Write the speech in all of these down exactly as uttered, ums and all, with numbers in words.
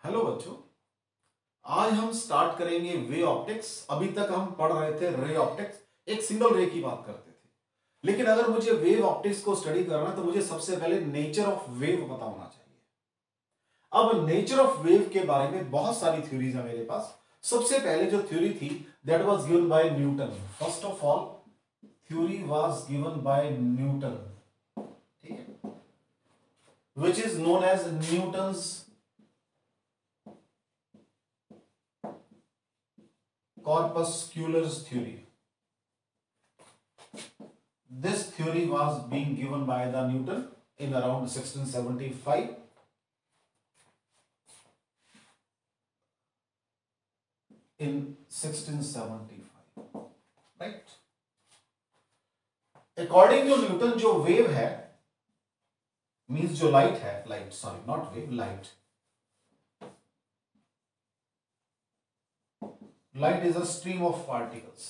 Hello बच्चों, आज हम स्टार्ट करेंगे वे ऑप्टिक्स। अभी तक हम पढ़ रहे थे रे ऑप्टिक्स, एक सिंगल रे की बात करते थे। लेकिन अगर मुझे वेव ऑप्टिक्स को स्टडी करना है तो मुझे सबसे पहले नेचर ऑफ वेव पता होना चाहिए। अब नेचर ऑफ वेव के बारे में बहुत सारी थ्योरीज है मेरे पास। सबसे पहले जो थ्योरी थी that was given by Newton. First of all theory was given by Newton, ठीक है, which is known as Newton's corpusculars theory. This theory was being given by the Newton in around sixteen seventy-five. In sixteen seventy-five, right? According to Newton, जो wave है means जो light है, light sorry not wave, light. Light is a stream of particles.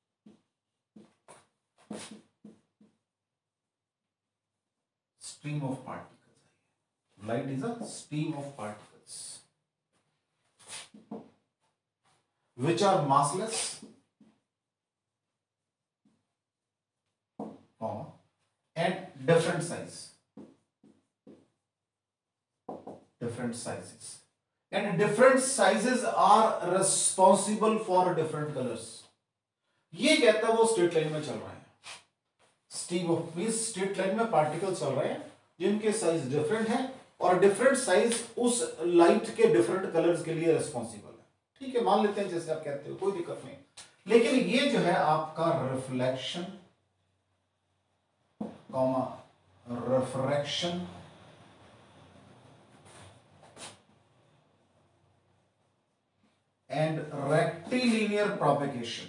Stream of particles. Light is a stream of particles which are massless, comma, and different size. Different sizes. And different sizes are responsible for different colors. ये कहता है वो straight line में चल रहा है। Stream of means straight line में particle चल रहे हैं जिनके साइज डिफरेंट है और डिफरेंट साइज उस लाइट के डिफरेंट कलर्स के लिए रिस्पॉन्सिबल है। ठीक है, मान लेते हैं जैसे आप कहते हो, कोई दिक्कत नहीं। लेकिन ये जो है आपका reflection comma refraction and rectilinear propagation,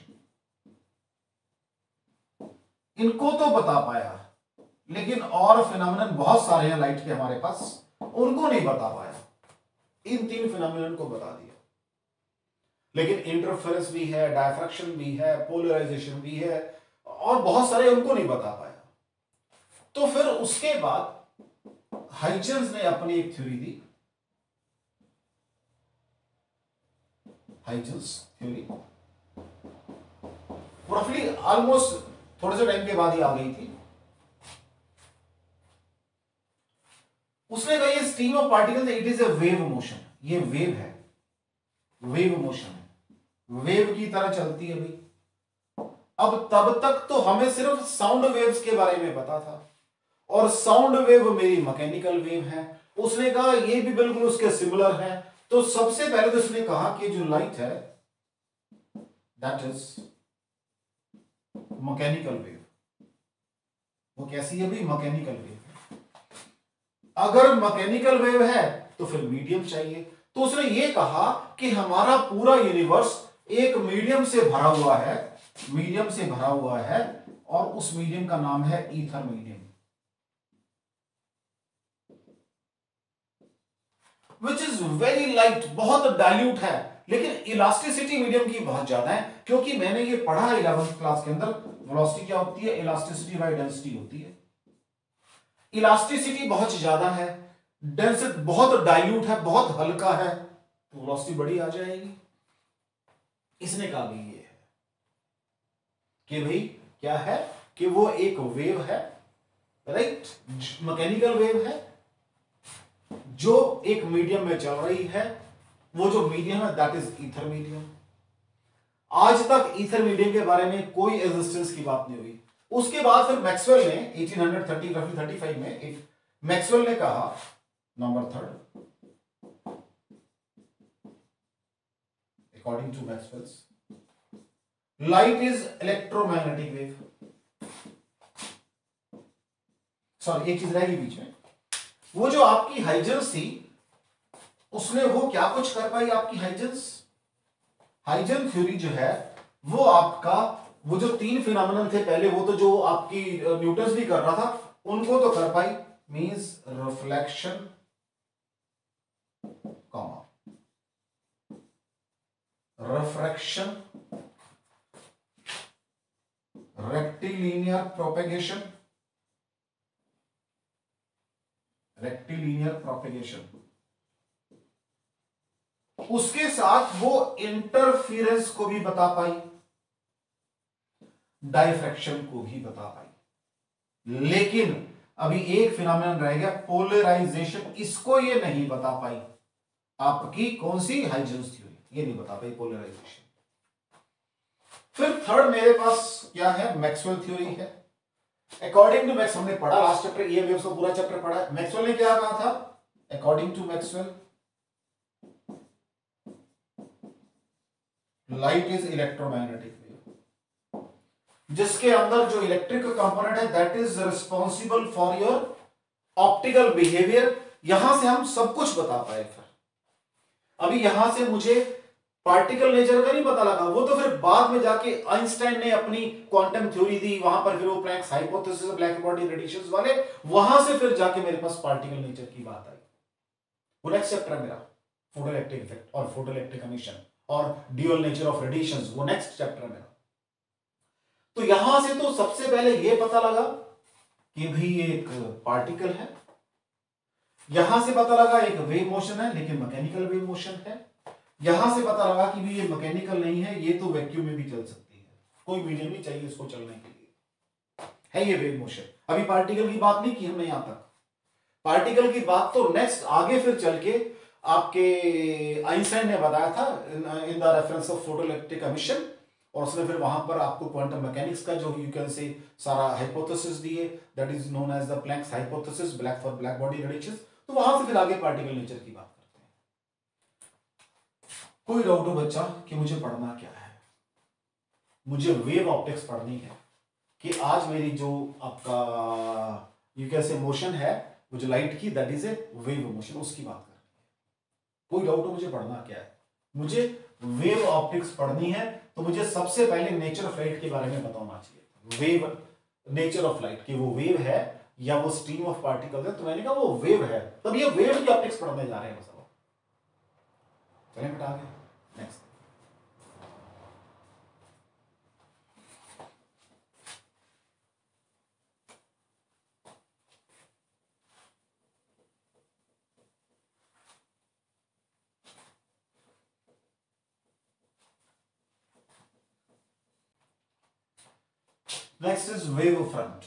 इनको तो बता पाया, लेकिन और फिनोमेनन बहुत सारे हैं लाइट के हमारे पास, उनको नहीं बता पाया। इन तीन फिनोमेनन को बता दिया, लेकिन इंटरफेरेंस भी है, डायफ्रैक्शन भी है, पोलराइजेशन भी है और बहुत सारे, उनको नहीं बता पाया। तो फिर उसके बाद हाइजेंस ने अपनी एक थ्योरी दी, हाइजेंस थ्योरी, रफली ऑलमोस्ट थोड़े से टाइम के बाद ही आ गई थी। उसने कहा ये stream of particles it is a wave motion, ये वेव है, वेव मोशन है, वेव की तरह चलती है भाई। अब तब तक तो हमें सिर्फ साउंड वेव्स के बारे में पता था और साउंड वेव मेरी मैकेनिकल वेव है। उसने कहा ये भी बिल्कुल उसके सिमिलर है। तो सबसे पहले तो उसने कहा कि जो लाइट है दैट इज मैकेनिकल वेव। वो कैसी है भाई? Mechanical wave. अगर मैकेनिकल वेव है तो फिर मीडियम चाहिए। तो उसने ये कहा कि हमारा पूरा यूनिवर्स एक मीडियम से भरा हुआ है, मीडियम से भरा हुआ है और उस मीडियम का नाम है ether medium, which is very light, बहुत डाइल्यूट है, लेकिन इलास्टिसिटी मीडियम की बहुत ज्यादा है। क्योंकि मैंने ये पढ़ा है इलेवेंथ क्लास के अंदर, वेलोसिटी क्या होती है? इलास्टिसिटी बाय डेंसिटी होती है। इलास्टिसिटी बहुत ज्यादा है, डेंसिटी बहुत डाइल्यूट है, बहुत हल्का है, तो वेलोसिटी बड़ी आ जाएगी। इसने कहा भी ये है कि भाई क्या है कि वो एक वेव है, राइट, मैकेनिकल वेव है जो एक मीडियम में चल रही है। वो जो मीडियम है दैट इज ईथर मीडियम। आज तक ईथर मीडियम के बारे में कोई एग्जिस्टेंस की बात नहीं हुई। उसके बाद फिर मैक्सवेल ने अठारह तीस रफली पैंतीस में मैक्सवेल ने कहा, number third, according to Maxwell's, light is electromagnetic wave. Sorry, एक चीज रहेगी बीच में, वो जो आपकी हाइजेंस थी उसने वो क्या कुछ कर पाई? आपकी हाइजेंस हाइजेन थ्योरी जो है वो आपका, वो जो तीन फिनोमेनन थे पहले, वो तो जो आपकी न्यूटन भी कर रहा था उनको तो कर पाई, means reflection comma refraction, rectilinear propagation, rectilinear propagation उसके साथ वो इंटरफियरेंस को भी बता पाई, डाइफ्रैक्शन को भी बता पाई, लेकिन अभी एक फिनोमेनन रह गया, पोलराइजेशन। इसको ये नहीं बता पाई। आपकी कौन सी? हाइजेंस थ्योरी, ये नहीं बता पाई पोलराइजेशन। फिर थर्ड मेरे पास क्या है? मैक्सवेल थ्योरी है। अकॉर्डिंग टू मैक्स, हमने पढ़ा लास्ट चैप्टर, ये वेव्स का पूरा चैप्टर पढ़ा है। मैक्सवेल ने क्या कहा था? According to Maxwell, light is electromagnetic wave, जिसके अंदर जो इलेक्ट्रिक कंपोनेंट है that is responsible for your optical behaviour. यहां से हम सब कुछ बता पाए। फिर अभी यहां से मुझे पार्टिकल नेचर का नहीं पता लगा, वो तो फिर बाद में जाके आइंस्टाइन ने अपनी क्वांटम थ्योरी दी, वहां पर फिर वो Planck's hypothesis, black body radiations वाले, वहां से फिर जाके मेरे पास पार्टिकल नेचर की बात आई। वो नेक्स्ट चैप्टर है मेरा, फोटोइलेक्ट्रिक इफेक्ट और फोटोइलेक्ट्रिक एमिशन और ड्यूअल नेचर ऑफ रेडिएशंस, वो नेक्स्ट चैप्टर है मेरा। तो यहां से तो सबसे पहले ये पता लगा कि भाई एक पार्टिकल है, यहां से पता लगा एक वेव मोशन है, लेकिन मैकेनिकल वेव मोशन है। यहां से पता लगा कि भी ये मैकेनिकल नहीं है, ये तो वैक्यूम में भी चल सकती है, कोई मीडियम नहीं चाहिए इसको चलने के लिए, है ये वेव मोशन। अभी पार्टिकल की बात नहीं की हमने यहां तक, पार्टिकल की बात तो नेक्स्ट आगे फिर चल के आपके आइंस्टाइन ने बताया था in the reference of photoelectric emission, और उसने फिर वहां पर आपको क्वांटम मैकेनिक्स का जो यू कैन से सारा हाइपोथेसिस दिए, that is known as the Planck's hypothesis, black for black body radiations. तो वहां से फिर आगे पार्टिकल नेचर की बात करते हैं। कोई डाउट हो बच्चा कि मुझे पढ़ना क्या है? मुझे वेव ऑप्टिक्स पढ़नी है, कि आज मेरी जो आपका यू कैन से मोशन है, वो जो लाइट की, that is a wave motion, उसकी बात करनी है। कोई डाउट हो मुझे पढ़ना क्या है? मुझे वेव ऑप्टिक्स पढ़नी है, तो मुझे सबसे पहले नेचर ऑफ लाइट के बारे में पता होना चाहिए। वेव, नेचर ऑफ लाइट, कि वो वेव है या वो स्ट्रीम ऑफ पार्टिकल्स है। तो मैंने कहा वो वेव है, तब ये वेव की ऑप्टिक्स पढ़ने जा रहे हैं। सब चलें बेटा आगे, next. Next is wave front.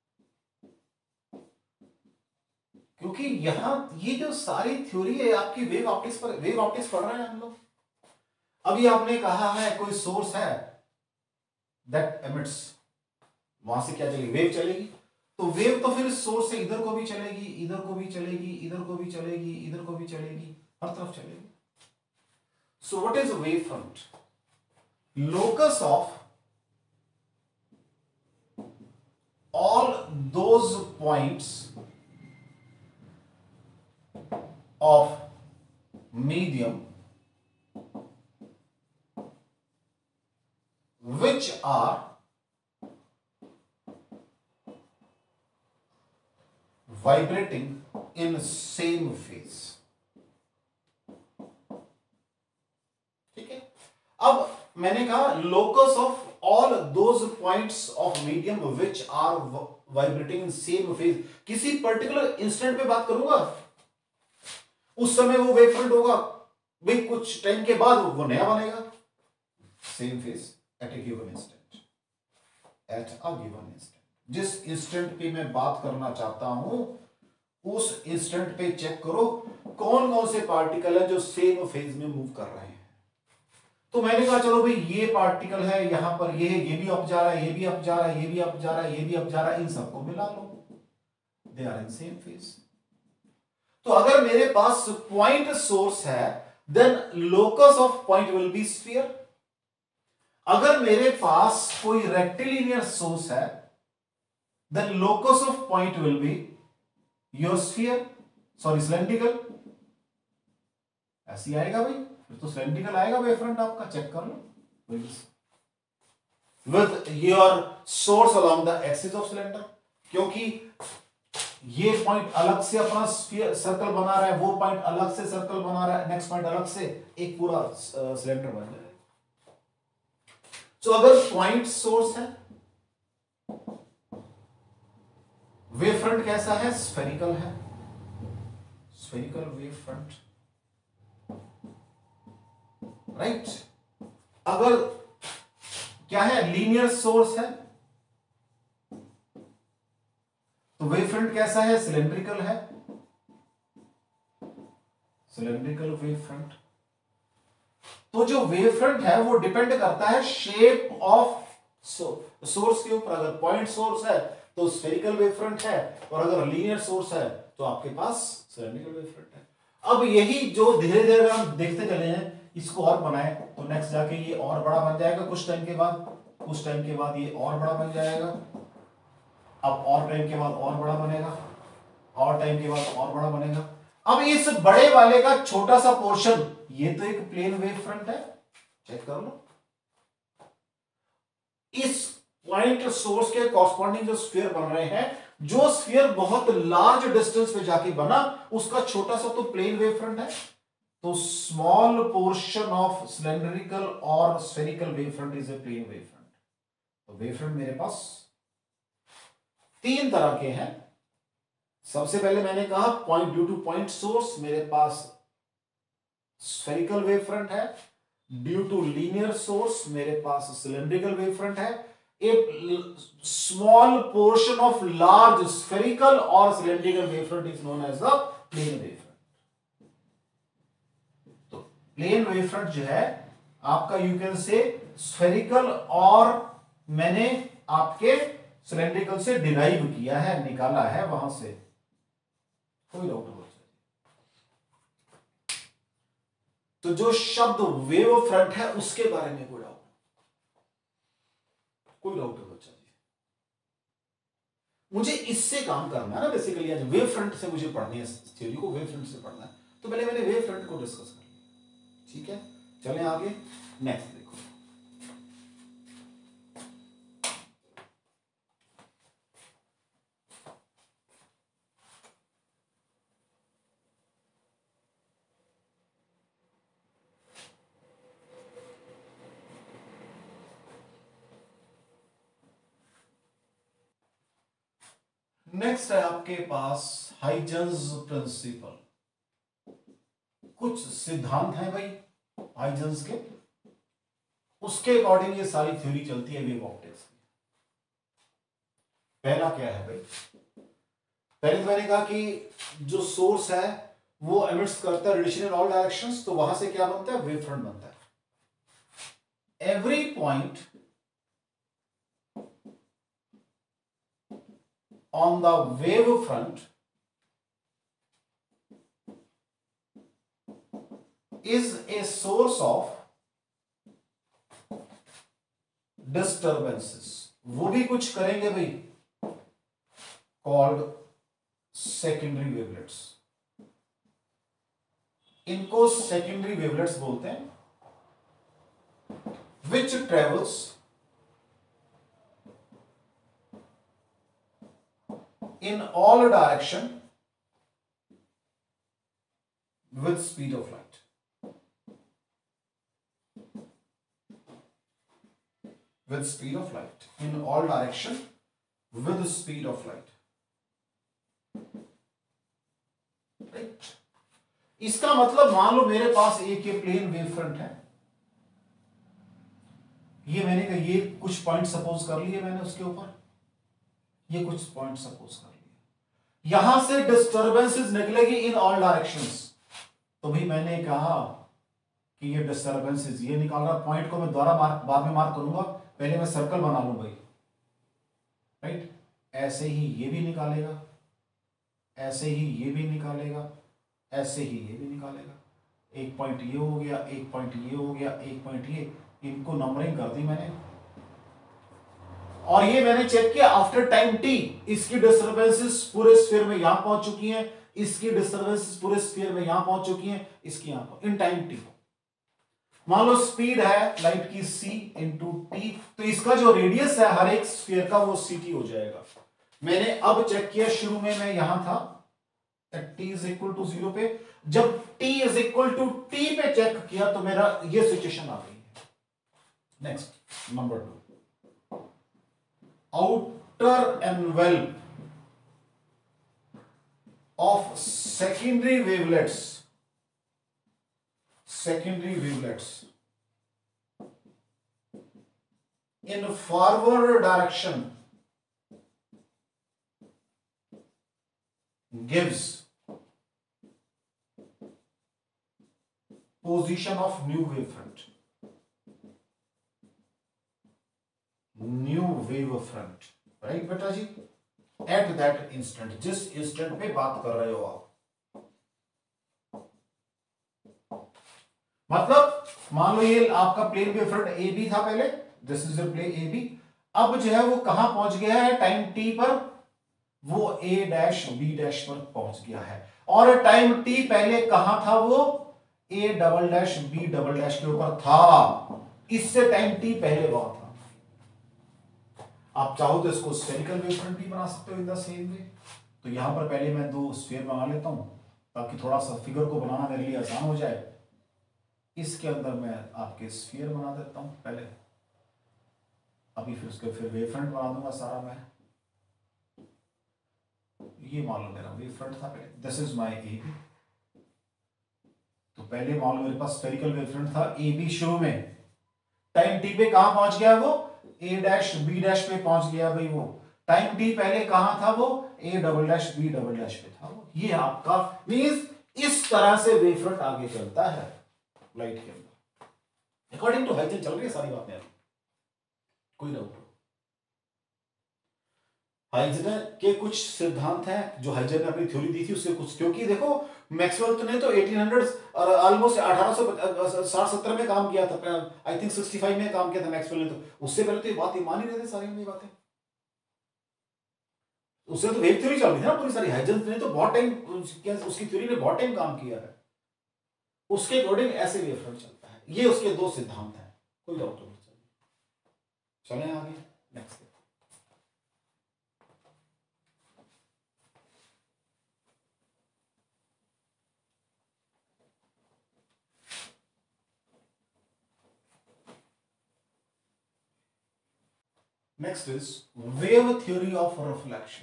क्योंकि यहां ये जो सारी थ्योरी है आपकी वेव ऑप्टिक्स पर, वेव ऑप्टिक्स पढ़ रहे हैं हम लोग। अभी आपने कहा है कोई सोर्स है दैट एमिट्स, वहां से क्या चलेगी? वेव चलेगी। तो वेव तो फिर सोर्स से इधर को भी चलेगी, इधर को भी चलेगी, इधर को भी चलेगी, इधर को भी चलेगी, हर तरफ चलेगी। So what is wave front? Locus of all those points of medium which are vibrating in same phase। ठीक है, अब मैंने कहा locus of all those points of medium which are vibrating in same phase। किसी particular instant पे बात करूंगा, उस समय वो वेव फ्रंट होगा, भाई कुछ टाइम के बाद वो नया बनेगा। Same phase at a given instant, at a given instant. जिस इंस्टेंट पे मैं बात करना चाहता हूं, उस इंस्टेंट पे चेक करो कौन कौन से पार्टिकल है जो सेम फेज में मूव कर रहे हैं। तो मैंने कहा चलो भाई ये पार्टिकल है, यहां पर ये है, ये भी अप जा रहा है, ये भी अप जा रहा है, ये भी अप जा रहा है, ये भी अप जा रहा है, इन सबको मिला लो, they are in same phase. तो अगर मेरे पास पॉइंट सोर्स है, then locus of point will be sphere. अगर मेरे पास कोई रेक्टिलिनियर सोर्स है, then locus of point will be your sphere, sorry cylindrical. ऐसी आएगा भाई, फिर तो सिलेंड्रिकल आएगा वेव फ्रंट आपका, चेक कर लो। With your source along the axis of cylinder, क्योंकि ये पॉइंट अलग से अपना सर्कल बना रहा है, वो पॉइंट अलग से सर्कल बना रहा है, नेक्स्ट पॉइंट अलग से, एक पूरा सिलेंडर बन जाएगा। तो अगर पॉइंट सोर्स है, वेव फ्रंट कैसा है? स्फेरिकल है, स्फेरिकल वेव फ्रंट। राइट। अगर क्या है, लीनियर सोर्स है तो वेव फ्रंट कैसा है, सिलेंड्रिकल है, सिलेंड्रिकल वेव फ्रंट। तो जो वेव फ्रंट है वो डिपेंड करता है शेप ऑफ सोर्स के ऊपर। अगर पॉइंट सोर्स है तो स्फेरिकल वेव फ्रंट है, और अगर लीनियर सोर्स है तो आपके पास सिलेंड्रिकल वेव फ्रंट है। अब यही जो धीरे धीरे हम देखते चले हैं, इसको और बनाए तो नेक्स्ट जाके ये और बड़ा बन जाएगा, कुछ टाइम के बाद कुछ टाइम के बाद ये और बड़ा बन जाएगा, अब और टाइम के बाद और बड़ा बनेगा, और टाइम के बाद और बड़ा बनेगा। अब इस बड़े वाले का छोटा सा पोर्शन, ये तो एक प्लेन वेव फ्रंट है, चेक कर लो। इस पॉइंट सोर्स के कॉरस्पॉन्डिंग जो स्फीयर बन रहे हैं, जो स्फीयर बहुत लार्ज डिस्टेंस पे जाके बना, उसका छोटा सा तो प्लेन वेव फ्रंट है। तो स्मॉल पोर्शन ऑफ सिलेंड्रिकल और spherical wave front is a plane wave front. तो वेव फ्रंट मेरे पास तीन तरह के हैं। सबसे पहले मैंने कहा point due to point source मेरे पास स्फेरिकल वेव फ्रंट है, ड्यू टू लीनियर सोर्स मेरे पास सिलेंड्रिकल वेव फ्रंट है। A small portion of large spherical और cylindrical wave front is known as the plane wave front. तो plane wave front जो है आपका, यू कैन से स्फेरिकल, और मैंने आपके सिलेंड्रिकल से डिराइव किया है, निकाला है वहां से, कोई डाउट हो? तो जो शब्द वेव फ्रंट है उसके बारे में कोई डाउट, कोई डाउट है बच्चा जी? मुझे इससे काम करना है ना बेसिकली, आज वेव फ्रंट से मुझे पढ़नी है, थ्योरी को वेव फ्रंट से पढ़ना है, तो पहले मैंने वेव फ्रंट को डिस्कस कर लिया। ठीक है, चलें आगे, नेक्स्ट देखो। नेक्स्ट है आपके पास हाइजेंस प्रिंसिपल। कुछ सिद्धांत हैं भाई हाइजेंस के, उसके अकॉर्डिंग ये सारी थ्योरी चलती है वेव ऑप्टिक्स की। पहला क्या है भाई, पहले तो मैंने कहा कि जो सोर्स है वो एमिट्स करता है रेडिएशन इन ऑल डायरेक्शंस, तो वहां से क्या बनता है, वेव फ्रंट बनता है। Every point on the wave front is a source of disturbances। वो भी कुछ करेंगे भाई, called secondary wavelets। इनको secondary wavelets बोलते हैं, which travels in all direction with speed of light। with speed of light in all direction with speed of light, right? इसका मतलब मान लो मेरे पास एक ये प्लेन वेव फ्रंट है, ये मैंने कहा ये कुछ पॉइंट सपोज कर लिए मैंने उसके ऊपर, ये कुछ पॉइंट सपोज कर लिया, यहां से डिस्टर्बेंसेस निकलेगी इन ऑल डायरेक्शंस। तो भी मैंने कहा कि ये डिस्टर्बेंसेस ये निकाल रहा, पॉइंट को मैं दोबारा मार्क बाद में मार्क करूंगा, पहले मैं सर्कल बना लूं भाई, राइट? ऐसे ही ये भी निकालेगा, ऐसे ही ये भी निकालेगा, ऐसे ही ये भी निकालेगा। एक पॉइंट ये हो गया, एक पॉइंट ये हो गया, एक पॉइंट ये, इनको नंबरिंग कर दी मैंने। और ये मैंने चेक किया आफ्टर टाइम टी, इसकी डिस्टर्बेंसेस पूरे स्फीयर में यहां पहुंच चुकी हैं, इसकी डिस्टर्बेंसेस पूरे स्फीयर में यहां पहुंच चुकी हैं, इसकी यहां पर इन टाइम टी। मान लो स्पीड है लाइट की c इंटू टी, तो इसका जो रेडियस है हर एक स्फीयर का वो ct हो जाएगा। मैंने अब चेक किया, शुरू में मैं यहां था t is equal to zero पे, जब t is equal to T पे चेक किया तो मेरा ये सिचुएशन आ गई है। Next number two, outer envelope of secondary wavelets, secondary wavelets in forward direction gives position of new wavefront. New wavefront, right बेटा जी? At that instant, जिस instant पे बात कर रहे हो आप, मतलब मान लो ये आपका प्लेन वेवफ्रंट ए बी था पहले, this is your plane A B, अब जो है वो कहां पहुंच गया है टाइम टी पर, वो ए डैश बी डैश पर पहुंच गया है, और टाइम टी पहले कहां था, वो A double dash B double dash के ऊपर था, इससे टाइम टी पहले वहां था। आप चाहो तो इसको स्फेरिकल वेवफ्रंट भी बना सकते हो इन द सेम वे। तो यहां पर पहले मैं दो स्फीयर बना लेता हूं ताकि थोड़ा सा फिगर को बनाना मेरे लिए आसान हो जाए। इसके अंदर मैं आपके स्फीयर बना देता हूं पहले, अभी फिर उसके फिर वेवफ्रंट बना दूंगा सारा मैं। ये मान लो मेरा वेवफ्रंट था पहले, this is my A B. तो पहले मान लो मेरे पास स्फेरिकल वेवफ्रंट था ए बी शुरू में, टाइम टी पे कहां पहुंच गया वो, ए डैश बी डैश पे पहुंच गया भाई वो। टाइम टी पहले कहां था वो, A double dash B double dash पे था वो। ये आपका मींस इस तरह से वेवफ्रंट आगे चलता है लाइट के अंदर, अकॉर्डिंग टू हाइजेन चल रही है सारी बातें, कोई डाउट हो? हाइजेन के कुछ सिद्धांत हैं जो हाइजेन ने अपनी थ्योरी दी थी उसके कुछ, क्योंकि देखो मैक्सवेल ने तो अठारह सौ और ऑलमोस्ट अठारह सौ साठ सत्तर में काम किया था, आई थिंक पैंसठ में काम किया था मैक्सवेल ने, तो उससे पहले तो ये बात ही मान ही रहे थे सारी ये बातें, उससे तो वेव थ्योरी चल रही थी ना पूरी सारी। हाइजेन ने तो बहुत टाइम उसकी थ्योरी ने बहुत टाइम काम किया है, उसके अकॉर्डिंग ऐसे वेवफ्रंट चलता है। ये उसके दो सिद्धांत हैं, कोई डाउट नहीं। चलें आगे next. Next is wave theory of reflection.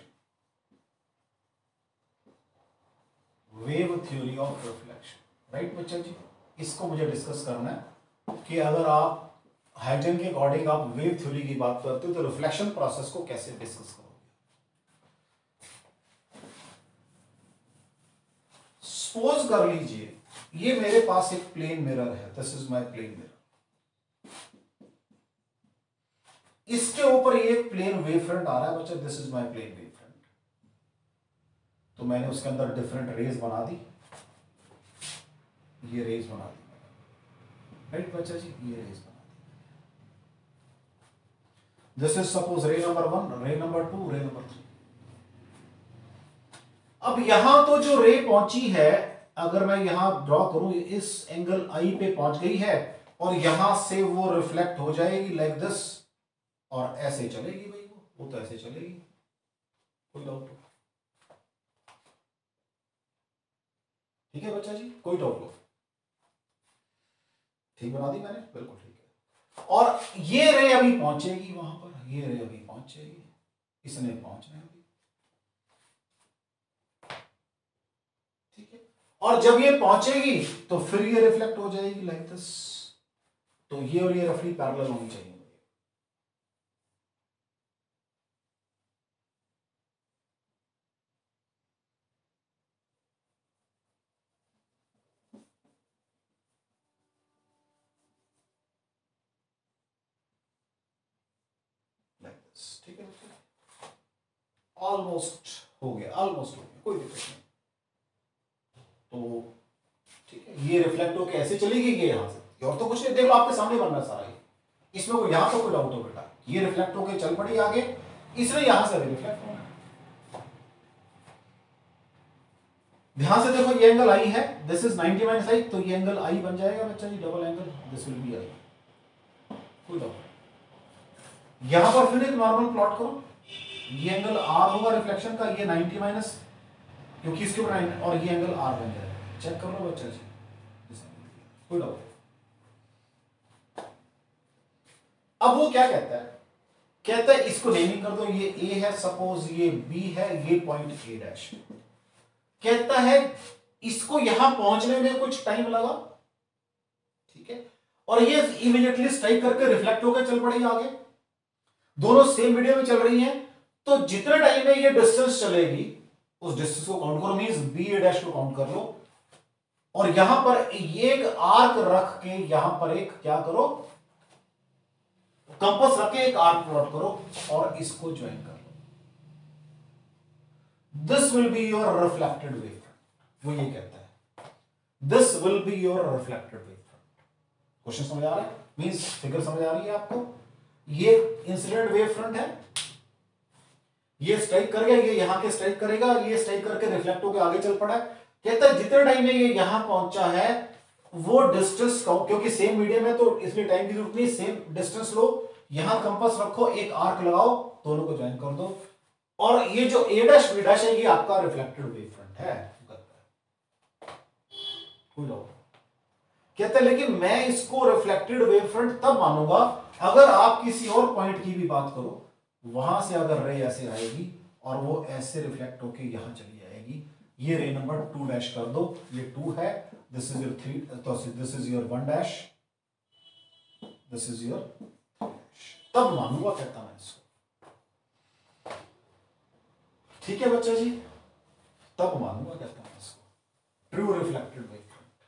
Wave theory of reflection, right बच्चा जी? इसको मुझे डिस्कस करना है कि अगर आप हाइजेन के अकॉर्डिंग आप वेव थ्योरी की बात करते हो तो रिफ्लेक्शन प्रोसेस को कैसे डिस्कस करोगे। सपोज कर लीजिए ये मेरे पास एक प्लेन मिरर है, this is my plane mirror, इसके ऊपर एक प्लेन वेवफ्रंट आ रहा है बच्चा, this is my plane wavefront. तो मैंने उसके अंदर डिफरेंट रेज बना दी, ये रेज बना दी, राइट बच्चा जी, ये रेज बना दी। This is suppose ray number one, ray number two, ray number three. अब यहां तो जो रे पहुंची है, अगर मैं यहां ड्रॉ करूं, इस एंगल आई पे पहुंच गई है और यहां से वो रिफ्लेक्ट हो जाएगी लाइक दिस, और ऐसे चलेगी भाई वो वो तो ऐसे चलेगी, कोई डाउट हो? ठीक है बच्चा जी, कोई डाउट हो? ठीक बना दी मैंने, बिल्कुल ठीक है। और ये रे अभी पहुंचेगी वहां पर, ये रे अभी पहुंचेगी, इसने पहुंचना है अभी, ठीक है। और जब ये पहुंचेगी तो फिर ये रिफ्लेक्ट हो जाएगी लाइक दिस, तो ये और ये रफली पैरेलल होनी चाहिए। ठीक है, ऑलमोस्ट हो गया, ऑलमोस्ट हो गया, कोई दिक्कत नहीं। तो ठीक है, ये रिफ्लेक्ट होकर ऐसे चलेगी ये यहां से, और तो कुछ नहीं, देखो आपके सामने बन रहा सारा ये, इसमें कोई यहां तो कोई डाउट हो बेटा, ये रिफ्लेक्ट होकर चल पड़ी आगे, इसने यहां से भी रिफ्लेक्ट होना। ध्यान से देखो ये एंगल आई है, this is ninety minus I, तो ये एंगल आई बन जाएगा बच्चा जी, double angle, this will be I, कोई डाउट। यहां पर फिर एक नॉर्मल प्लॉट करो, ये एंगल आर होगा रिफ्लेक्शन का, ये नाइंटी माइनस, क्योंकि इसके ऊपर, और ये एंगल आर बन जाएगा, चेक कर लो बच्चा जी, कोई डाउट। अब वो क्या कहता है, कहता है इसको नेमिंग कर दो, ये ए है सपोज, ये बी है, ये पॉइंट ए डैश। कहता है इसको यहां पहुंचने में कुछ टाइम लगा, ठीक है, और ये इमीडिएटली स्ट्राइक करके रिफ्लेक्ट होकर चल पड़ी आगे, दोनों सेम मीडियम में चल रही हैं, तो जितने टाइम में ये डिस्टेंस चलेगी उस डिस्टेंस को काउंट करो, मींस बी ए डैश को काउंट कर लो, और यहां पर ये एक आर्क रख के यहां पर एक क्या करो, कंपास रख के एक आर्क प्लॉट करो और इसको ज्वाइन कर लो। This will be your reflected wave front, वो ये कहता है this will be your reflected wave front. Question समझ आ रहा है, मींस फिगर समझ आ रही है आपको। ये इंसिडेंट वेव फ्रंट है, ये स्ट्राइक करेगा, ये यहां के स्ट्राइक करेगा, ये स्ट्राइक करके रिफ्लेक्ट होकर आगे चल पड़ा है। कहता है जितने टाइम में ये यहां पहुंचा है वो डिस्टेंस काउंट, क्योंकि सेम मीडियम है तो इसलिए टाइम की जरूरत नहीं, सेम डिस्टेंस लो, यहां कंपास रखो, एक आर्क लगाओ, दोनों को ज्वाइन कर दो, और ये जो ए डैश बी डैश है ये आपका रिफ्लेक्टेड वेव फ्रंट है। कोई डाउट? कहते हैं लेकिन मैं इसको रिफ्लेक्टेड वेव फ्रंट तब मानूंगा अगर आप किसी और पॉइंट की भी बात करो, वहां से अगर रे ऐसे आएगी और वो ऐसे रिफ्लेक्ट होके यहां चली जाएगी, ये रे नंबर टू डैश कर दो, ये टू है, दिस इज योर थ्री, तो this is your one dash, this is your, तब मानूंगा कहता मैं इसको। ठीक है बच्चा जी, तब मानूंगा कहता मैं इसको ट्रू रिफ्लेक्टेड वेव फ्रंट।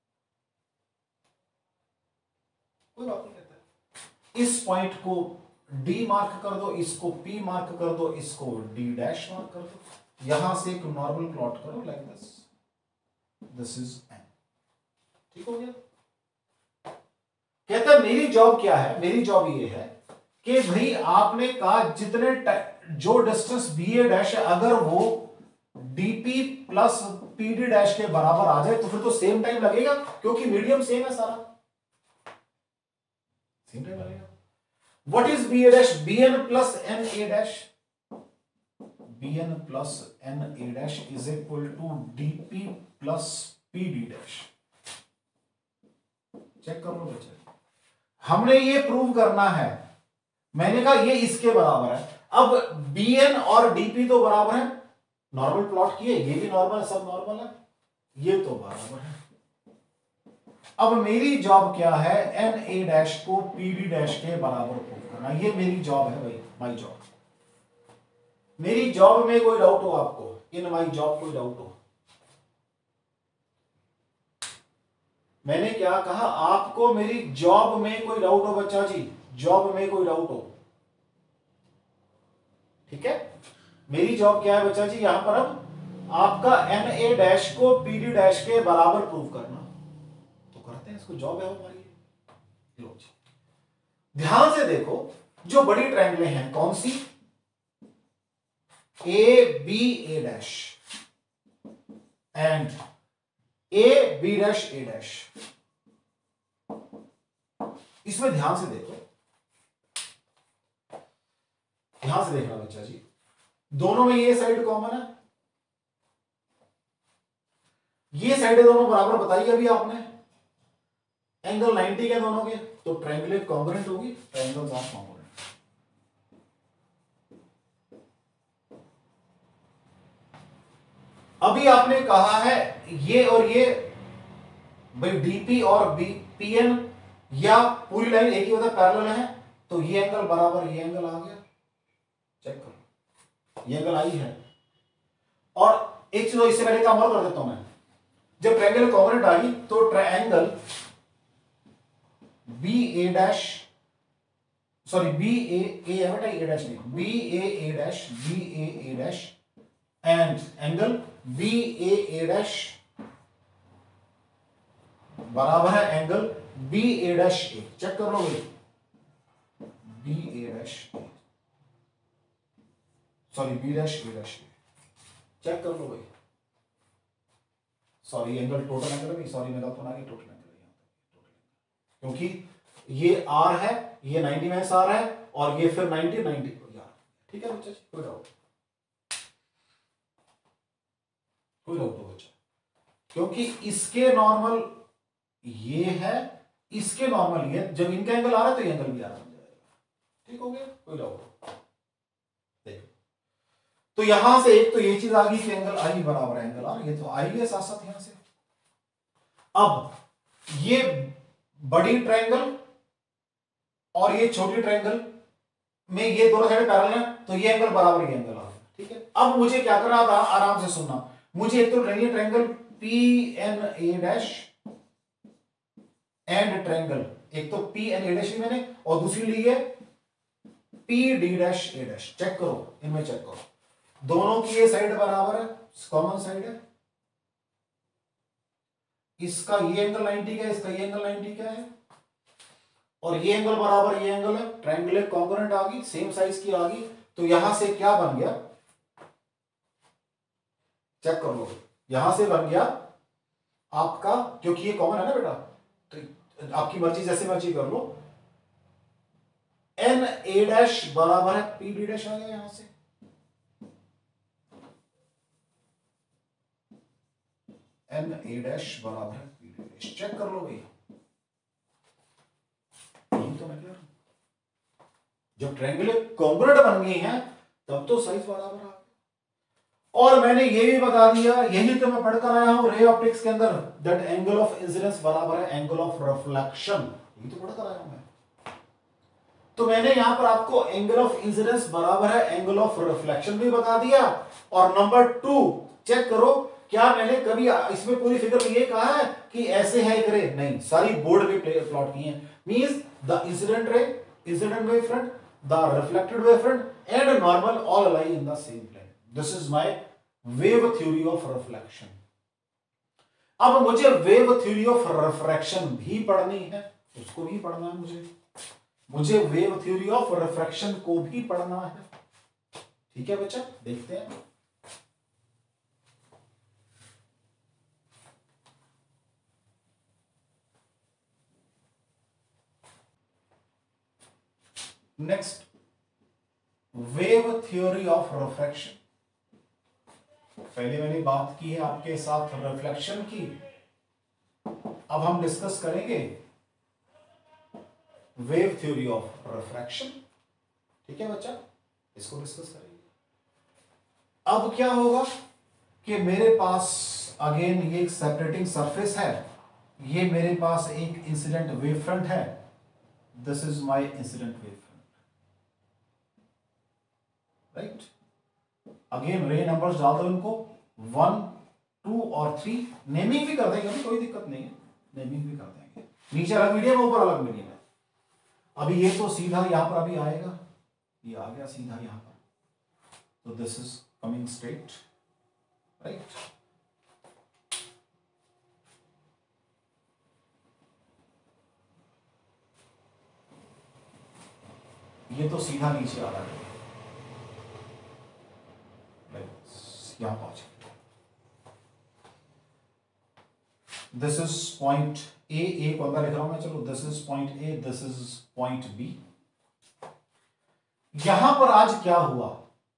कोई बात नहीं कहता है। इस पॉइंट को डी मार्क कर दो, इसको पी मार्क कर दो, इसको डी डैश मार्क कर दो, यहां से एक नॉर्मल प्लॉट करो like this, this is N. ठीक हो गया? कहता है मेरी जॉब क्या है, मेरी जॉब ये है कि भाई आपने कहा जितने जो डिस्टेंस बी ए डैश है अगर वो डीपी प्लस पीडी डैश के बराबर आ जाए तो फिर तो सेम टाइम लगेगा, क्योंकि मीडियम सेम है सारा, सेम टाइम लगेगा। What is B A dash? B N plus N A dash, B N plus N A dash is equal to DP plus PD dash. Check कर लो बच्चे, हमने ये प्रूव करना है, मैंने कहा ये इसके बराबर है। अब bn और dp तो बराबर है, नॉर्मल प्लॉट किए, ये भी नॉर्मल, सब नॉर्मल है, ये तो बराबर है। अब मेरी जॉब क्या है, एन ए डैश को pd डैश के बराबर प्रूव करना, ये मेरी जॉब है भाई, माई जॉब। मेरी जॉब में कोई डाउट हो आपको, इन माई जॉब कोई डाउट हो? मैंने क्या कहा आपको, मेरी जॉब में कोई डाउट हो बच्चा जी, जॉब में कोई डाउट हो? ठीक है, मेरी जॉब क्या है बच्चा जी, यहां पर अब आपका एन ए डैश को पीडी डैश के बराबर प्रूव करना, तो करते हैं इसको, जॉब है हमारी। लो जी, ध्यान से देखो, जो बड़ी ट्रायंगलें हैं कौन सी, A B A dash and A B dash A dash, इसमें ध्यान से देखो, ध्यान से देखना बच्चा जी, दोनों में ये साइड कॉमन है, ये साइड दोनों बराबर बताई अभी आपने, एंगल नाइंटी के दोनों के, तो ट्रायंगल कॉन्ग्रुएंट होगी, ट्रायंगल्स आर कॉन्ग्रुएंट। अभी आपने कहा है ये और ये भाई डीपी और बी पीएन या पूरी लाइन एक ही होता है, पैरेलल है, तो ये एंगल बराबर ये एंगल आ गया, चेक करो, ये एंगल आई है। और एक चीज इससे पहले काम और कर देता हूं मैं, जब ट्रायंगल कॉन्ग्रुएंट आई तो triangle B A dash, sorry B A A है बेटा, ए डैश नहीं, B A A dash, B A A dash and angle B A A dash बराबर है angle B A dash A, check कर लो भाई, B A dash A, sorry B dash A dash A, check कर लो भाई, sorry angle total angle नहीं, sorry मेरा तो ना टोटल एंगल, क्योंकि ये आर है, ये नाइंटी माइनस आर है, और ये फिर नाइंटी नाइंटी यार, ठीक है बच्चा, कोई डाउट, कोई डाउट हो बच्चा, क्योंकि इसके नॉर्मल ये है, इसके नॉर्मल ये, जब इनका एंगल आ रहा है तो ये एंगल भी आ रहा है, ठीक हो गया, कोई डाउट? देखो, तो यहां से एक तो ये चीज आ गई कि एंगल आई बराबर एंगल आर, ये तो आई है साथ साथ यहां से। अब ये बड़ी ट्रायंगल और ये छोटी ट्रायंगल, में ये दोनों साइड पैरेलल है तो ये एंगल बराबर ये एंगल आ गया, ठीक है। अब मुझे क्या करना था, आराम से सुनना, मुझे एक तो triangle triangle P N A dash and triangle, एक तो पी एन ए डैश ली मैंने और दूसरी ली है P D dash A dash. Check करो, इनमें चेक करो, दोनों की ये साइड बराबर है, कॉमन साइड है। इसका ये एंगल नाइंटी का है, इसका ये एंगल नाइंटी का है, और ये एंगल बराबर ये एंगल है, ट्रायंगुलर कॉन्ग्रुएंट आ गई, सेम साइज की आ गई। तो यहां से क्या बन गया, चेक कर लो, यहां से बन गया आपका, क्योंकि ये कॉमन है ना बेटा, तो आपकी मर्जी जैसे मर्जी कर लो, एन ए डैश बराबर है पी डी डैश आ गया यहां से, एन ए डैश बराबर है पी डी डैश। चेक कर लो भैया, तो मैं कह रहा हूं जब ट्रायंगुलर कॉन्ग्रुएंट बन गई हैं तब तो साइज बराबर आ गया। और मैंने ये भी बता दिया, यही तो मैं पढ़कर आया हूं रे ऑप्टिक्स के अंदर, दैट एंगल ऑफ इंसिडेंस बराबर है एंगल ऑफ रिफ्लेक्शन, यही तो पढ़कर आया हूं मैं। तो मैंने यहां पर आपको एंगल ऑफ इंसिडेंस बराबर है एंगल ऑफ रिफ्लेक्शन भी बता दिया। और नंबर टू, चेक करो, क्या मैंने कभी इसमें पूरी फिगर में ये कहा है कि ऐसे है एक रे? नहीं, सारी बोर्ड पे प्लॉट की है। Means the incident ray, incident wave front, the reflected wave front and normal all lie in the same plane. This is my wave theory of reflection. अब मुझे वेव थ्योरी ऑफ रिफ्रैक्शन भी पढ़नी है, उसको भी पढ़ना है मुझे मुझे वेव थ्योरी ऑफ रिफ्रैक्शन को भी पढ़ना है, ठीक है बच्चा, देखते हैं। Next, wave theory of refraction. पहले मैंने बात की है आपके साथ रिफ्लेक्शन की, अब हम डिस्कस करेंगे वेव थ्योरी ऑफ रिफ्रैक्शन, ठीक है बच्चा, इसको डिस्कस करेंगे। अब क्या होगा कि मेरे पास अगेन ये एक सेपरेटिंग सरफेस है, ये मेरे पास एक इंसिडेंट वेव फ्रंट है, this is my incident wave front, right. Again ray numbers डाल दो इनको, वन टू और थ्री, नेमिंग भी कर देंगे, कोई दिक्कत नहीं है, नेमिंग भी कर देंगे, नीचे अलग मीडियम ऊपर अलग मीडियम है। अभी ये तो सीधा यहां पर अभी आएगा, ये आ गया सीधा यहां पर, तो this is coming straight, right. ये तो सीधा नीचे आ रहा है, यहां पहुंचे, this is point A, A को अंदर लिख रहा हूं मैं, चलो this is point A, this is point B. यहां पर आज क्या हुआ,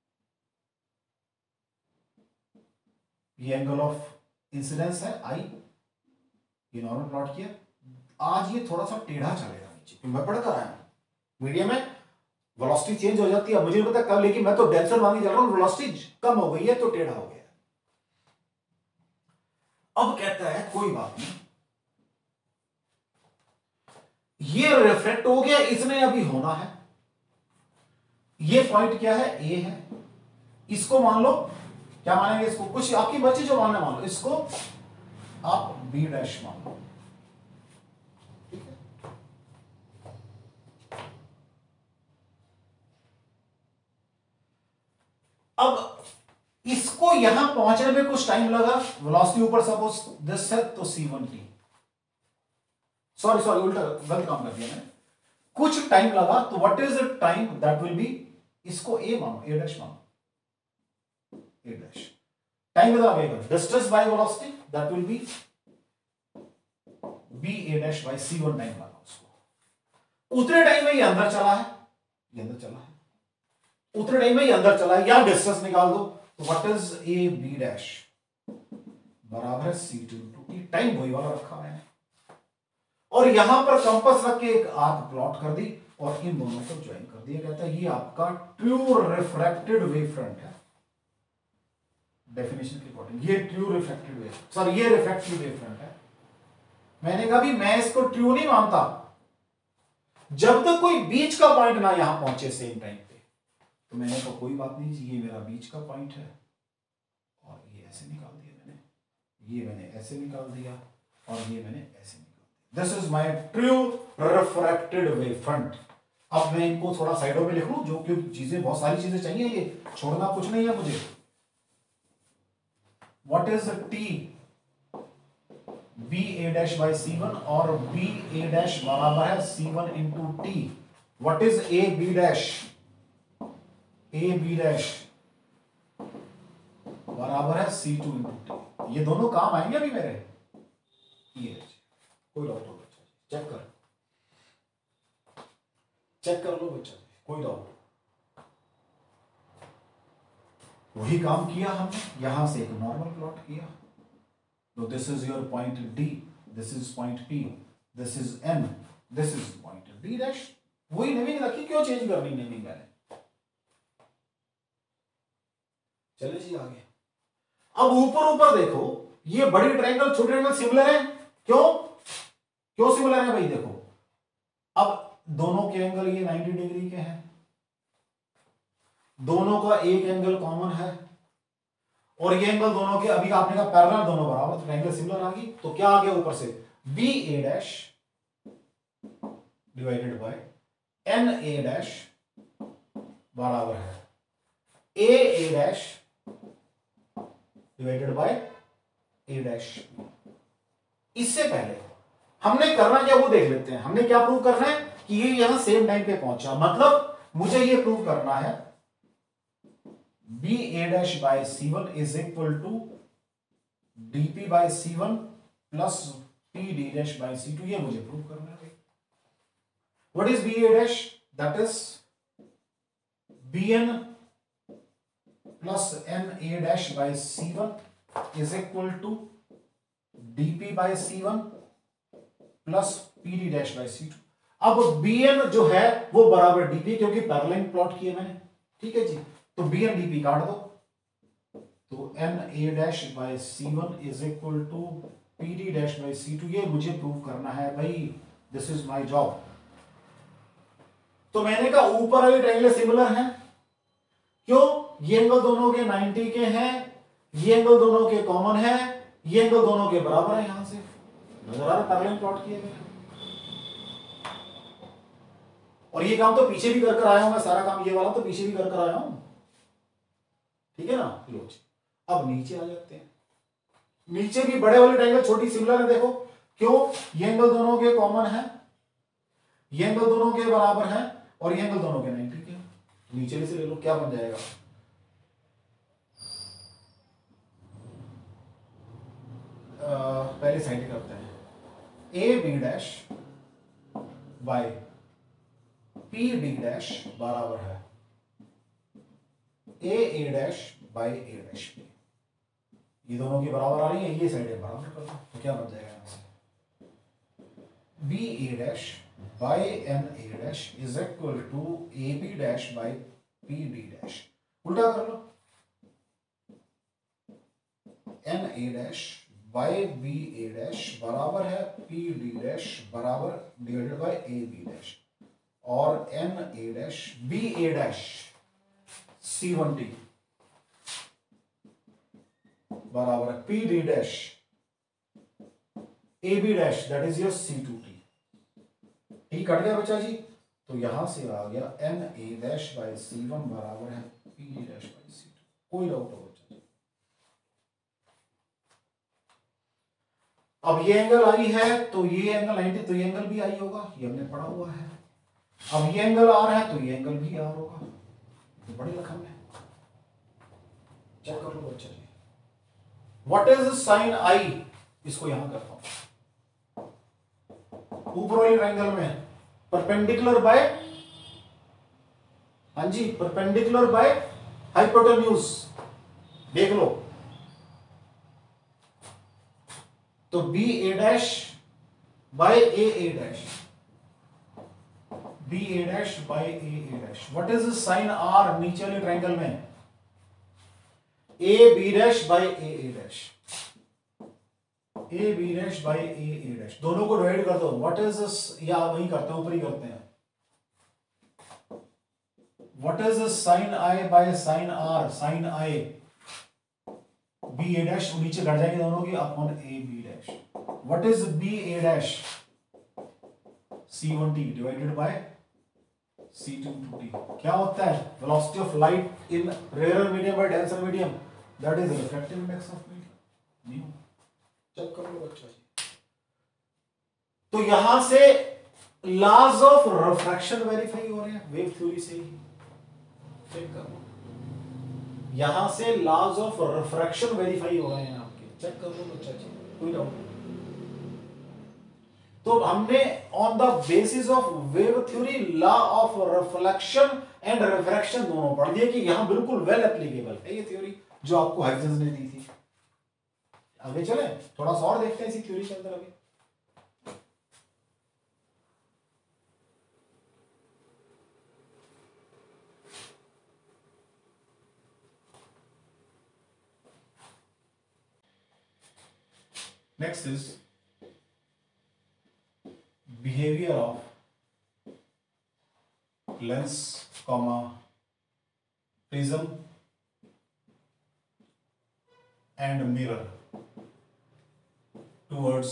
ये एंगल ऑफ इंसिडेंस है आई, ये नॉर्मल प्लॉट किया, आज ये थोड़ा सा टेढ़ा चलेगा नीचे, मैं पढ़कर आया हूं, मीडियम में वेलोसिटी चेंज हो जाती है, मुझे नहीं पता कब, लेकिन मैं तो डेंसर मांगी चल रहा हूं, वेलोसिटी कम हो गई है तो टेढ़ा हो गया। अब कहता है कोई बात नहीं, ये रिफ्लेक्ट हो गया, इसने अभी होना है, ये पॉइंट क्या है, ए है, इसको मान लो, क्या मानेंगे इसको, कुछ आपकी मर्जी जो मानना मान लो, इसको आप बी डैश मान लो, ठीक है। अब इसको यहां पहुंचने में कुछ टाइम लगा, वेलोसिटी ऊपर सपोज दिस है तो C one T, sorry sorry उल्टा गलत काम कर दिया मैंने, कुछ टाइम लगा, तो what is the time that will be, इसको ए मानो, ए डैश मानो, ए डैश, टाइम कितना लगेगा, distance by velocity that will be B A dash by C one time मानो उसको। उतने टाइम में ये अंदर चला है, ये अंदर चला है, उतने टाइम में ये अंदर चला है, या डिस्टेंस निकाल दो, तो what is A B dash बराबर है सी टू टू, टाइम वही वाला रखा है, और यहां पर कंपास रख के एक आर्क प्लॉट कर दी और इन दोनों को ज्वाइन कर दिया, कहता है ये आपका ट्रू रिफ्रैक्टेड वेव फ्रंट है, डेफिनेशन के अकॉर्डिंग ये ट्रू रिफ्रैक्टेड वेव, सॉरी ये रिफ्रैक्टेड वेव फ्रंट है। मैंने कहा भी मैं इसको ट्रू नहीं मानता, जब तक कोई बीच का पॉइंट ना यहां पहुंचे सेम टाइम पे, तो मैंने कहा कोई बात नहीं, ये मेरा बीच का पॉइंट है और ये ऐसे निकाल दिया मैंने, ये मैंने ऐसे निकाल दिया और ये मैंने ऐसे निकाल दिया। This is my true refracted wave front. अब मैं इनको थोड़ा साइडों में लिख लूं, जो क्योंकि चीजें बहुत सारी चीजें चाहिए, ये छोड़ना कुछ नहीं है मुझे। What is T B A dash by C one, और बी ए डैश बराबर है C one into T. What is A B dash, A B dash बराबर है सी टू इंटू टी। ये दोनों काम आएंगे अभी मेरे, ये कोई डाउट हो बच्चा, चेक कर चेक कर लो बच्चा, कोई डाउट। वही काम किया हमने, यहां से एक नॉर्मल प्लॉट किया। तो this is your point D, this is point P, this is N, this is point D dash. वही नेमिंग रखी, क्यों चेंज करनी नेमिंग मैंने। चले जी आगे। अब ऊपर ऊपर देखो, ये बड़ी ट्रायंगल छोटे ट्रायंगल सिमिलर है, क्यों क्यों सिमिलर है भाई। देखो अब दोनों के एंगल ये नब्बे डिग्री के हैं, दोनों का एक एंगल कॉमन है, और ये एंगल दोनों के, अभी आपने कहा पैरेलल, दोनों बराबर, तो एंगल सिमिलर आ गई। तो क्या आ गया ऊपर से, B A dash divided by N A dash बराबर है A A dash divided by A dash. इससे पहले हमने करना क्या वो देख लेते हैं। हमने क्या प्रूव करना है कि ये यहां सेम टाइम पे पहुंचा, मतलब मुझे ये प्रूव करना है B A dash by C one is equal to DP by C one plus P D dash by C two. ये मुझे प्रूव करना है। What is B A dash, that is B N plus N A dash by C one is equal to DP by C one plus P D dash by C two. अब B N जो है वो बराबर DP, क्योंकि parallel plot किए मैंने, ठीक है जी। तो बी एन डीपी काट दो, तो N A dash by C one is equal to P D dash by C two. ये मुझे प्रूव करना है भाई, दिस इज माय जॉब। तो मैंने कहा ऊपर वाले ट्रायंगल सिमिलर हैं, क्यों, ये एंगल दोनों के नब्बे के हैं, ये एंगल दोनों के कॉमन है, ये एंगल दोनों के बराबर है। यहां से नजर आ रहा है पैरेलल प्लॉट किए गए। और ये काम तो पीछे भी कर कर आया हूं मैं, सारा काम ये वाला तो पीछे भी कर कर आया हूं, ठीक है ना। लो अब नीचे आ जाते हैं। नीचे भी बड़े वाले ट्रायंगल छोटी सिमिलर है, देखो क्यों, ये एंगल दोनों के कॉमन है, ये एंगल दोनों के बराबर है, और ये एंगल दोनों के नब्बे के। नीचे से ले लो, क्या बन जाएगा, आ, पहले साइड करते हैं, A B dash by P D dash बराबर है A A dash by A dash P. ये दोनों की बराबर आ रही है, ये साइड बराबर कर दो, तो क्या बन जाएगा यहां से, B A dash by N A dash is equal to A B dash by P D dash. उल्टा कर लो, N A dash by B A dash बराबर है पी डी डैश बराबर divided by A B dash, और N A dash B A dash C one T बराबर है P D dash A B dash that is your C two T. T कट गया बच्चा जी, तो यहां से आ गया N A dash by C one बराबर है P D dash by C two. कोई डाउट हो बच्चा जी। अब ये एंगल आई है, तो ये एंगल नब्बे, तो ये एंगल भी आई होगा, ये हमने पढ़ा हुआ है। अब ये एंगल आर है, तो ये एंगल भी आर होगा, तो बड़ी रकम है, चेक कर लो बच्चा जी। व्हाट इज साइन आई, इसको यहां करता हूं, ऊपर वाले ट्रायंगल में परपेंडिकुलर बाय, हाँ जी परपेंडिकुलर बाय हाइपोटेन्यूज, देख लो। तो B A dash by A A dash, B A dash by A A dash. What is sine R नीचे वाले ट्रायंगल में, A B dash by A A dash, A B dash by A A dash, दोनों को divide कर दो। What is, या वही करते हैं, ऊपर ही करते हैं, what is sine I by sine R, sine I B A dash, नीचे घट जाएंगे दोनों की, upon A B dash. What is B A dash, C one T divided by C two T. क्या होता है velocity of light in rare medium by denser medium, that is refractive index of medium. Check कर लो बच्चा जी। तो यहां से laws of refraction verify हो रहे हैं वेव थ्योरी से ही। चेक कर लो, यहां से लॉज ऑफ रिफ्रैक्शन वेरीफाई हो रहे हैं आपके, चेक कर लो बच्चा जी, कोई डाउट। तो हमने on the basis of wave theory law of reflection and refraction दोनों पढ़ दिए कि यहां बिल्कुल वेल एप्लीकेबल है ये थ्योरी जो आपको हाइजेंस ने दी थी। आगे चले, थोड़ा सा और देखते हैं इसी थ्योरी के अंदर आगे। Next is behavior of lens comma prism and mirror towards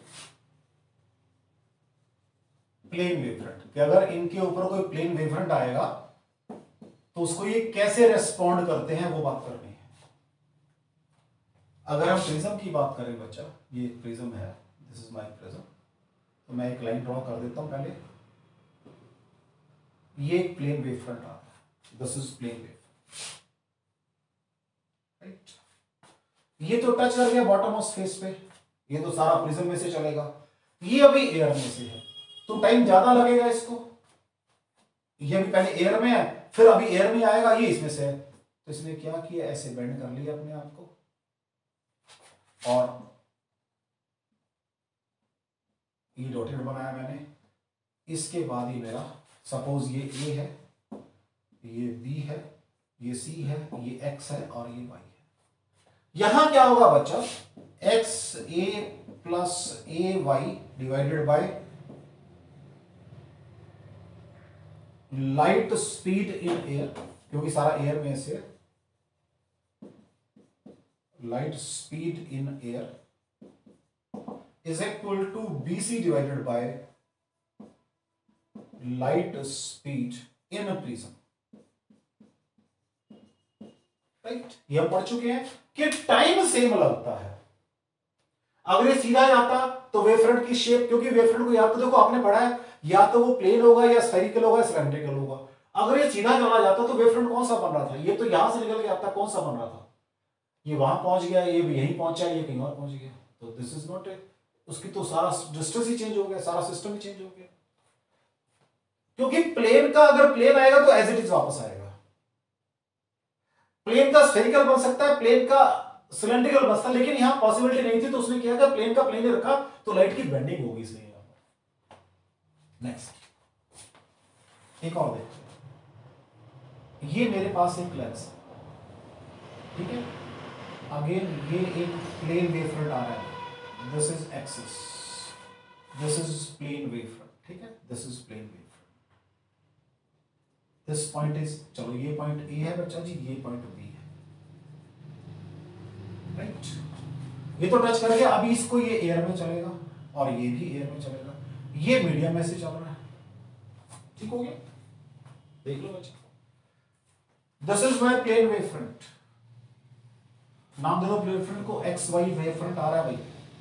plane wavefront, कि अगर इनके ऊपर कोई प्लेन वेवफ्रंट आएगा तो उसको ये कैसे रेस्पॉन्ड करते हैं वो बात करनी है। अगर हम प्रिज्म की बात करें बच्चा, ये प्रिज्म है, दिस इज माय प्रिज्म, तो मैं एक लाइन ड्रॉ कर देता हूं पहले। ये एक प्लेन वेव फ्रंट आ रहा है, this is plane wave, right. ये तो टच कर गया बॉटम ऑफ स्पेस पे, ये तो सारा प्रिज्म में से चलेगा, ये अभी एयर में से है तो टाइम ज्यादा लगेगा इसको। ये अभी पहले एयर में है, फिर अभी एयर में आएगा, ये इसमें से है, तो इसने क्या किया, ऐसे बेंड कर लिया अपने आप को, और ये डॉटेड बनाया मैंने। इसके बाद ही मेरा सपोज ये ए है, ये बी है, ये सी है, ये एक्स है और ये वाई है। यहां क्या होगा बच्चा, X A plus A Y divided by light speed in air, क्योंकि सारा एयर में से, light speed in air is equal to B C divided by light speed in a prism, right? ये हम पढ़ चुके हैं कि टाइम सेम लगता है। अगर ये सीधा जाता तो वेवफ्रंट की शेप, क्योंकि वेवफ्रंट को या तो देखो आपने पढ़ा है, या तो वो प्लेन होगा या स्फेरिकल होगा या सिलेंड्रिकल होगा। अगर ये सीधा चला जाता तो वेवफ्रंट कौन सा बन रहा था, ये तो यहां से निकल के आता कौन सा बन रहा था, ये वहां पहुंच गया, ये भी यहीं पहुंचा, ये कहीं और पहुंच गया, तो दिस इज नॉट ए, उसकी तो सारा डिस्टेंस ही चेंज हो गया, सारा सिस्टम ही चेंज हो गया। क्योंकि प्लेन का अगर प्लेन आएगा तो एज इट इज वापस आएगा, प्लेन का स्फेरिकल बन सकता है, प्लेन का सिलेंड्रिकल बन सकता है, लेकिन यहां पॉसिबिलिटी नहीं थी, तो उसने क्या किया, प्लेन का प्लेन ही रखा, तो लाइट की बेंडिंग होगी इसलिए। नेक्स्ट एक और देखते हैं, ये मेरे पास एक लेंस है, ठीक है, अगेन ये एक प्लेन वेव फ्रंट आ रहा है, this is axis, this is plane wavefront, ठीक है, this is plane wavefront, this point is, चलो ये पॉइंट A है बच्चा जी, ये पॉइंट B है, राइट। ये तो टच कर गया, अभी इसको ये एयर में चलेगा और ये भी एयर में चलेगा, ये मीडियम में से चल रहा है, ठीक हो गया, देख लो बच्चा, this is my plane wavefront, नाम दे दो प्लेन वेवफ्रंट को, एक्स वाई वेवफ्रंट आ रहा है भाई।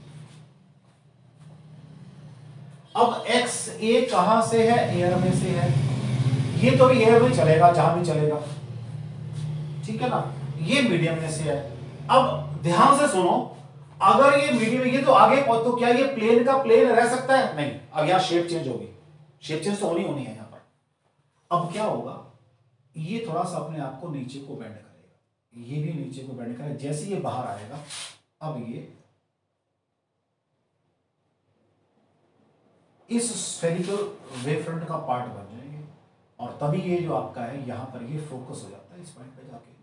अब एक्स ए कहां से है, एयर में से है, ये तो भी एयर में चलेगा जहां भी चलेगा, ठीक है ना, ये मीडियम में से है। अब ध्यान से सुनो, अगर ये मीडियम, ये तो आगे पहुंच, तो क्या ये प्लेन का प्लेन रह सकता है, नहीं, अब यहां शेप चेंज होगी, शेप चेंज तो होनी होनी है यहां पर। अब क्या होगा, ये थोड़ा सा अपने आप को नीचे को बेंड करेगा, ये भी नीचे को बेंड करेगा, जैसे ये बाहर आएगा, अब ये इस स्फेरिकल वेवफ्रंट का पार्ट बन जाएंगे, और तभी ये जो आपका है यहां पर ये फोकस हो जाता है इस पॉइंट पे जाके,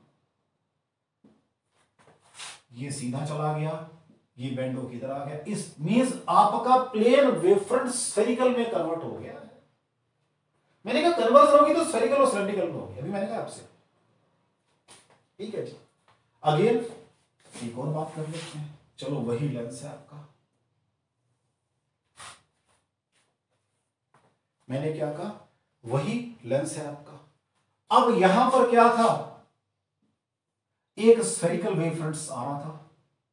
ये सीधा चला गया, ये बेंड होकर इधर आ गया, इस मींस आपका प्लेन वेवफ्रंट स्फेरिकल में कन्वर्ट हो गया है। मैंने कहा कन्वर्जन होगी तो स्फेरिकल और सिलेंड्रिकल में होगी, अभी मैंने कहा आपसे, ठीक है जी। अगेन एक और बात कर लेते हैं, चलो वही लेंस है आपका, मैंने क्या कहा, वही लेंस है आपका। अब यहां पर क्या था, एक स्फेरिकल वेव फ्रंट आ रहा था,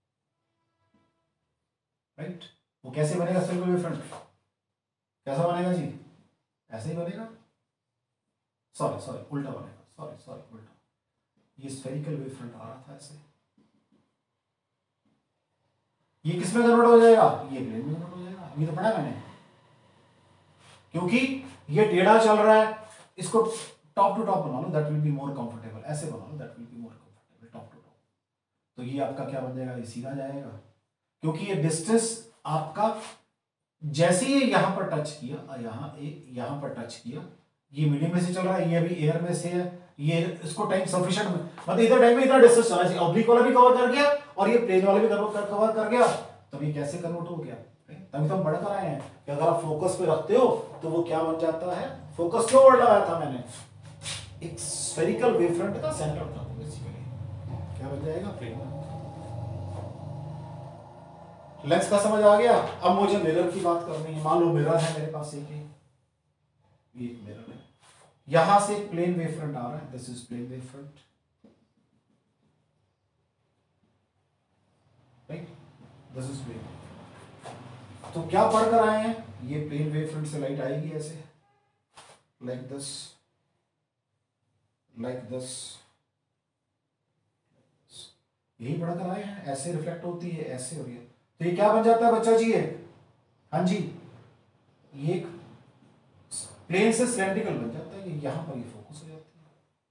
राइट। वो कैसे बनेगा स्फेरिकल वेव फ्रंट, कैसा बनेगा जी, ऐसे ही बनेगा, सॉरी सॉरी उल्टा बनेगा, सॉरी सॉरी उल्टा, ये स्फेरिकल वेव फ्रंट आ रहा था ऐसे, ये किस में कन्वर्ट हो जाएगा, ये प्लेन में कन्वर्ट हो जाएगा, ये तो पढ़ा मैंने, क्योंकि ये टेढ़ा चल रहा है, इसको टॉप टू टॉप बना लो, that will be more comfortable, ऐसे बना लो, that will be more comfortable, top to top, तो ये आपका क्या बन जाएगा, ये सीधा जाएगा, क्योंकि ये डिस्टेंस आपका जैसे ही यहां पर टच किया, यहां एक यहां पर टच किया, ये मीडियम में से चल रहा है, ये अभी एयर में से है, ये इसको टाइम सफिशिएंट मतलब इधर टाइम में इतना डिस्टेंस चला है, ऑब्लिक वाला भी कवर कर गया और ये प्लेन वाला भी कवर कवर कर गया, तब ये कैसे कन्वर्ट हो गया, तभी तो हम पढ़ कर आए हैं कि अगर आप फोकस पे रखते हो तो वो क्या बन जाता है, फोकस क्यों वर्ड लगाया था मैंने, एक स्फेरिकल वेव फ्रंट का सेंटर था बेसिकली, क्या बन जाएगा, प्लेन। लेंस का समझ आ गया। अब मुझे मिरर की बात करनी है, मान लो मिरर है मेरे पास, एक ये एक मिरर है, यहां से एक प्लेन वेव फ्रंट आ रहा है, this is plane wave front, right, this is plane, तो क्या पढ़ कर आए हैं, ये प्लेन वेव फ्रंट से लाइट आएगी ऐसे, लाइक दिस लाइक दिस, यही पढ़ कर आए हैं, ऐसे रिफ्लेक्ट होती है, ऐसे हो रही है, तो ये क्या बन जाता है बच्चा जी, ये हाँ जी, ये एक प्लेन से सिलेंड्रिकल बन जाता है, ये यहां पर ये फोकस हो जाती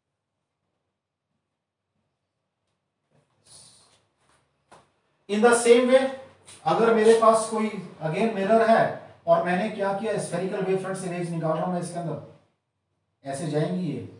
है। इन द सेम वे अगर मेरे पास कोई अगेन मिरर है और मैंने क्या किया, स्फेरिकल वेव फ्रंट से रेज निकाल रहा हूं मैं इसके अंदर, ऐसे जाएंगी ये,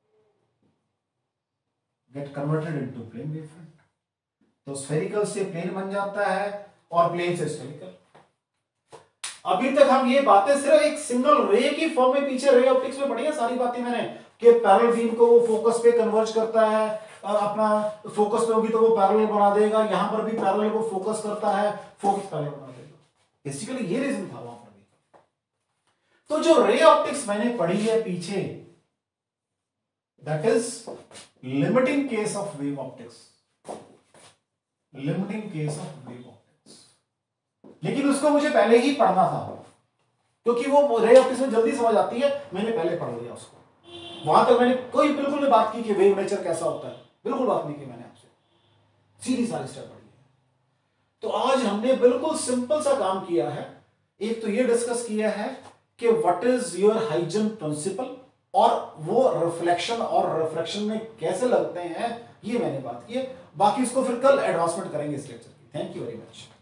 get converted into plane wave front, तो स्फेरिकल से प्लेन बन जाता है और प्लेन से स्फेरिकल। अभी तक हम ये बातें सिर्फ एक सिंगल रे की फॉर्म में पीछे रे ऑप्टिक्स में पढ़ी है सारी बातें मैंने, कि पैरेलल बीम को वो फोकस पे कन्वर्ज करता है, अपना फोकस पे होगी तो वो पैरेलल बना देगा, यहां पर भी पैरेलल को फोकस करता है, फोकस पैरेलल बना देगा, बेसिकली ये रीजन था वहां पर भी। तो जो रे ऑप्टिक्स मैंने पढ़ी है पीछे, that is limiting case of wave optics, limiting case of wave optics, लेकिन उसको मुझे पहले ही पढ़ना था, क्योंकि वो रे ऑप्टिक्स में जल्दी समझ आती है, मैंने पहले पढ़ लिया उसको, वहां तक मैंने कोई बिल्कुल नहीं बात की कि वेव नेचर कैसा होता है, बिल्कुल बात नहीं की मैंने आपसे, सीधी सारी स्टेप पढ़ी है। तो आज हमने बिल्कुल सिंपल सा काम किया है, एक तो ये डिस्कस किया है कि what is your Huygens principle, और वो रिफ्लेक्शन और रिफ्रैक्शन में कैसे लगते हैं, ये मैंने बात की है, बाकी इसको फिर कल एडवांसमेंट करेंगे इस लेक्चर की। Thank you very much.